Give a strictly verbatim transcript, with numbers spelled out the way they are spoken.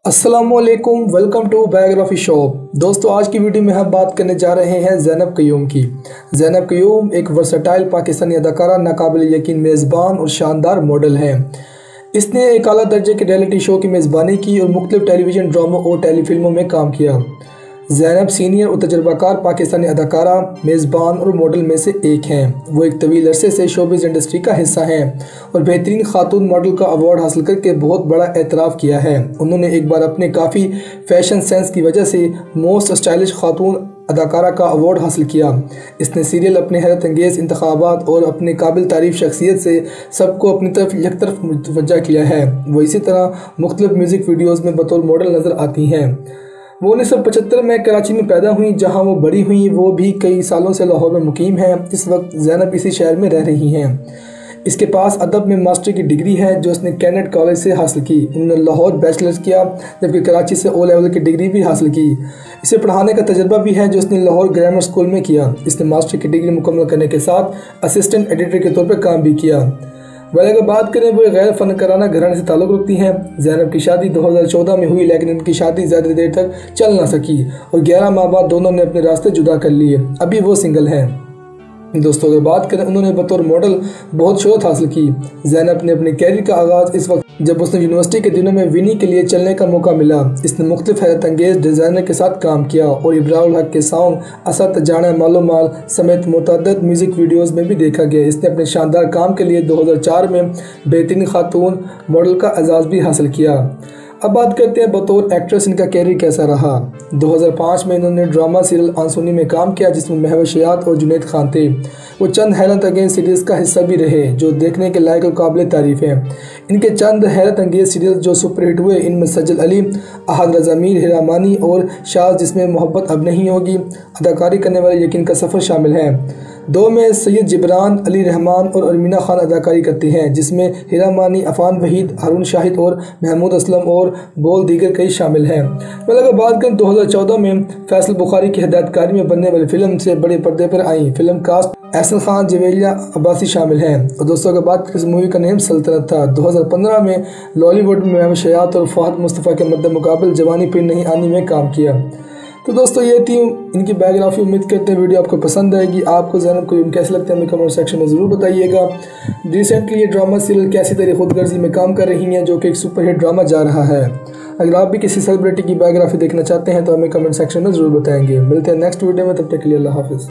अस्सलामुअलैकुम, welcome to biography shop. दोस्तों, आज की वीडियो में हम बात करने जा रहे हैं ज़ैनब क़य्यूम की। ज़ैनब क़य्यूम एक वर्सटाइल पाकिस्तानी अदाकारा, नाकाबिल यकीन मेज़बान और शानदार मॉडल हैं। इसने एक आला दर्जे के रियलिटी शो की मेज़बानी की और मुख्तलिफ टेलीविज़न ड्रामों और टेलीफिल्मों में काम किया। ज़ैनब सीनियर और तजुर्बाकार पाकिस्तानी अदाकारा, मेज़बान और मॉडल में से एक हैं। वो एक तवील अरसे से शोबिज़ इंडस्ट्री का हिस्सा हैं और बेहतरीन खातून मॉडल का अवार्ड हासिल करके बहुत बड़ा एतराफ़ किया है। उन्होंने एक बार अपने काफ़ी फैशन सेंस की वजह से मोस्ट स्टाइलिश खातून अदाकारा का अवार्ड हासिल किया। इसने सीरियल अपने हैरत अंगेज़ इंतखाबात और अपने काबिल तारीफ़ शख्सियत से सबको अपनी तरफ एक तरफ मुतवज्जा किया है। वो इसी तरह मुख्तलिफ म्यूज़िक वीडियोज़ में बतौर मॉडल नज़र आती हैं। वो उन्नीस सौ पचहत्तर में कराची में पैदा हुई, जहां वो बड़ी हुई। वो भी कई सालों से लाहौर में मुकीम है। इस वक्त ज़ैनब इसी शहर में रह रही हैं। इसके पास अदब में मास्टर की डिग्री है जो उसने कैनेट कॉलेज से हासिल की। उन्होंने लाहौर बैचलर्स किया, जबकि कराची से ओ लेवल की डिग्री भी हासिल की। इसे पढ़ाने का तजर्बा भी है जो उसने लाहौर ग्रामर स्कूल में किया। इसने मास्टर की डिग्री मुकम्मल करने के साथ असिस्टेंट एडिटर के तौर पर काम भी किया। वैसे अगर बात करें, वो गैर फनकाराना घराने से ताल्लुक़ रखती हैं। ज़ैनब की शादी दो हज़ार चौदह में हुई, लेकिन इनकी शादी ज़्यादा देर तक चल ना सकी और ग्यारह माह बाद दोनों ने अपने रास्ते जुदा कर लिए। अभी वो सिंगल हैं। दोस्तों, अगर बात करें, उन्होंने बतौर मॉडल बहुत शोहरत हासिल की। ज़ैनब ने अपने कैरियर का आगाज़ इस वक्त जब उसने यूनिवर्सिटी के दिनों में विनी के लिए चलने का मौका मिला। इसने मुख्तलिफ हैरत अंगेज़ डिज़ाइनर के साथ काम किया और इब्राहिम हक के सॉन्ग असद जाना मालो माल समेत मुतअद्दिद म्यूज़िक वीडियोज़ में भी देखा गया। इसने अपने शानदार काम के लिए दो हज़ार चार में बेहतरीन खातून मॉडल का एजाज़ भी हासिल किया। अब बात करते हैं बतौर एक्ट्रेस इनका कैरियर कैसा रहा। दो हज़ार पाँच में इन्होंने ड्रामा सीरियल आंसुनी में काम किया, जिसमें महबूब शयात और जुनैद खान थे। वो चंद हैरत अंगेज़ सीरीज़ का हिस्सा भी रहे जो देखने के लायक और काबिल तारीफ़ हैं। इनके चंद हैरत अंगेज़ सीरियल जो सुपरहिट हुए, इनमें सज्जल अली, अहद रज़ा मीर, हीरा मानी और शाज़ जिसमें मोहब्बत अब नहीं होगी, अदाकारी करने वाले यकीन का सफ़र शामिल है। दो में सैयद जिब्रान, अली रहमान और अरमीना खान अदाकारी करती हैं, जिसमें हीरा मानी, अफान वहीद, हारून शाहिद और महमूद असलम और बोल दीगर कई शामिल हैं। वैसे अगर बात करें, दो हज़ार चौदह में फैसल बुखारी की हिदायतकारी में बनने वाली फिल्म से बड़े पर्दे पर आई। फिल्म कास्ट एहसन खान, जवेलिया अब्बासी शामिल हैं। और दोस्तों, अगर बात करें, इस मूवी का नेम सल्तनत था। दो हज़ार पंद्रह में लॉलीवुड में महबूब शयात और फहद मुस्तफ़ा के मद्दे मुकाबल जवानी फिर नहीं आनी में काम किया। तो दोस्तों, ये थी इनकी बायोग्राफी। उम्मीद करते हैं वीडियो आपको पसंद आएगी। आपको ज़ैनब क़य्यूम कैसे लगता है हमें कमेंट सेक्शन में ज़रूर बताइएगा। रिसेंटली ये ड्रामा सीरियल कैसी तरह खुदगर्जी में काम कर रही हैं, जो कि एक सुपरहिट ड्रामा जा रहा है। अगर आप भी किसी सेलिब्रिटी की बायोग्राफी देखना चाहते हैं तो हमें कमेंट सेक्शन में ज़रूर बताएंगे। मिलते हैं नेक्स्ट वीडियो में, तब तक के लिए अल्लाह हाफ़िज़।